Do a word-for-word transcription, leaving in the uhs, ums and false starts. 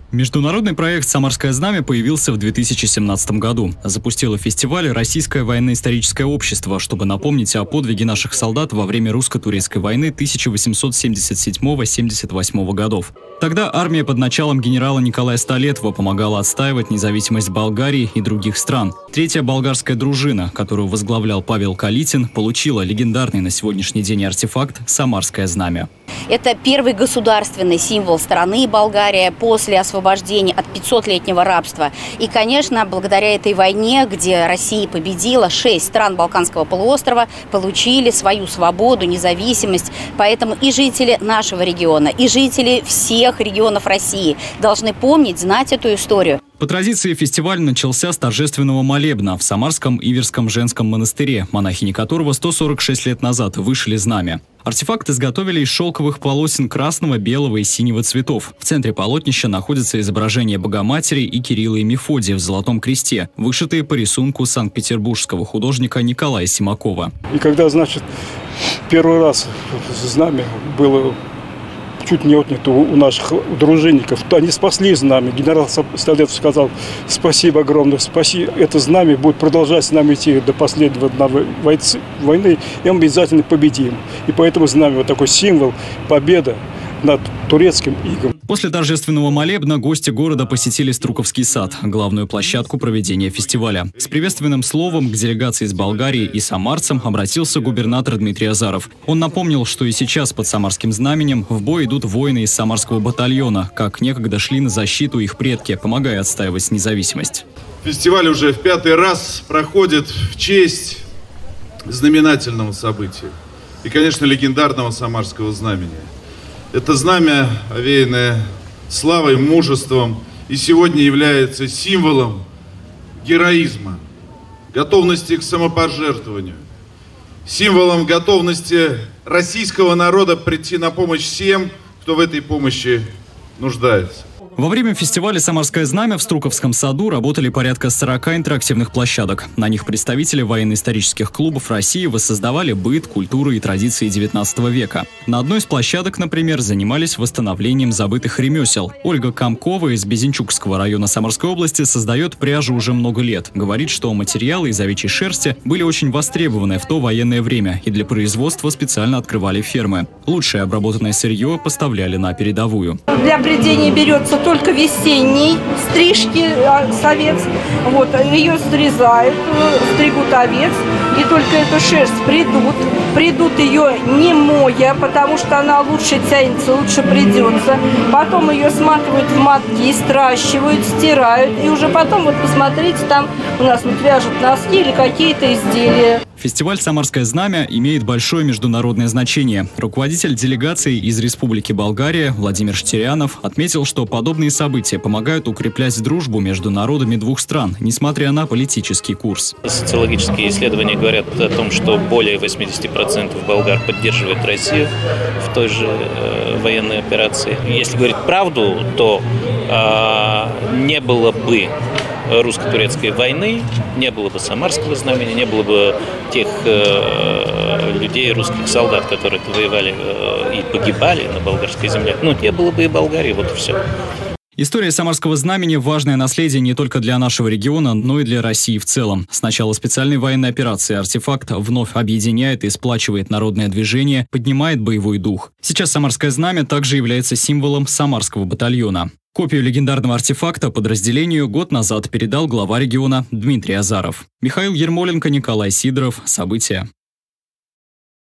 Международный проект «Самарское знамя» появился в две тысячи семнадцатом году. Запустило фестиваль Российское военно-историческое общество, чтобы напомнить о подвиге наших солдат во время русско-турецкой войны тысяча восемьсот семьдесят седьмого — семьдесят восьмого годов. Тогда армия под началом генерала Николая Столетова помогала отстаивать независимость Болгарии и других стран. Третья болгарская дружина, которую возглавлял Павел Калитин, получила легендарный на сегодняшний день артефакт «Самарское знамя». Это первый государственный символ страны Болгария после освобождения от пятисотлетнего рабства. И, конечно, благодаря этой войне, где Россия победила, шесть стран Балканского полуострова получили свою свободу, независимость. Поэтому и жители нашего региона, и жители всех регионов России должны помнить, знать эту историю. По традиции фестиваль начался с торжественного молебна в Самарском Иверском женском монастыре, монахини которого сто сорок шесть лет назад вышили знамя. Артефакт изготовили из шелковых полосен красного, белого и синего цветов. В центре полотнища находится изображение Богоматери и Кирилла и Мефодия в золотом кресте, вышитые по рисунку санкт-петербургского художника Николая Симакова. И когда, значит, первый раз знамя было чуть не отнято у наших дружинников, то они спасли знамя. Генерал Столетов сказал: спасибо огромное, спаси, это знамя будет продолжать с нами идти до последнего дня войны, и мы обязательно победим. И поэтому знамя вот такой символ победы над турецким игом. После торжественного молебна гости города посетили Струковский сад, главную площадку проведения фестиваля. С приветственным словом к делегации из Болгарии и самарцам обратился губернатор Дмитрий Азаров. Он напомнил, что и сейчас под Самарским знаменем в бой идут воины из Самарского батальона, как некогда шли на защиту их предки, помогая отстаивать независимость. Фестиваль уже в пятый раз проходит в честь знаменательного события и, конечно, легендарного Самарского знамени. Это знамя, овеянное славой, мужеством, и сегодня является символом героизма, готовности к самопожертвованию, символом готовности российского народа прийти на помощь всем, кто в этой помощи нуждается. Во время фестиваля «Самарское знамя» в Струковском саду работали порядка сорока интерактивных площадок. На них представители военно-исторических клубов России воссоздавали быт, культуру и традиции девятнадцатого века. На одной из площадок, например, занимались восстановлением забытых ремесел. Ольга Комкова из Безенчукского района Самарской области создает пряжу уже много лет. Говорит, что материалы из овечьей шерсти были очень востребованы в то военное время, и для производства специально открывали фермы. Лучшее обработанное сырье поставляли на передовую. Для прядения берется только весенней стрижки овец. Вот, ее срезают, стригут овец, и только эту шерсть придут. Придут ее не моя, потому что она лучше тянется, лучше придется. Потом ее сматывают в мотки, стращивают, стирают. И уже потом, вот посмотрите, там у нас вот вяжут носки или какие-то изделия. Фестиваль «Самарское знамя» имеет большое международное значение. Руководитель делегации из Республики Болгария Владимир Штерянов отметил, что подобные события помогают укреплять дружбу между народами двух стран, несмотря на политический курс. Социологические исследования говорят о том, что более восьмидесяти процентов болгар поддерживают Россию в той же э, военной операции. Если говорить правду, то э, не было бы русско-турецкой войны, не было бы Самарского знамени, не было бы тех э, людей, русских солдат, которые воевали э, и погибали на болгарской земле. Ну, не было бы и Болгарии, вот и все. История Самарского знамени – важное наследие не только для нашего региона, но и для России в целом. С начала специальной военной операции артефакт вновь объединяет и сплачивает народное движение, поднимает боевой дух. Сейчас Самарское знамя также является символом Самарского батальона. Копию легендарного артефакта подразделению год назад передал глава региона Дмитрий Азаров. Михаил Ермоленко, Николай Сидоров. События.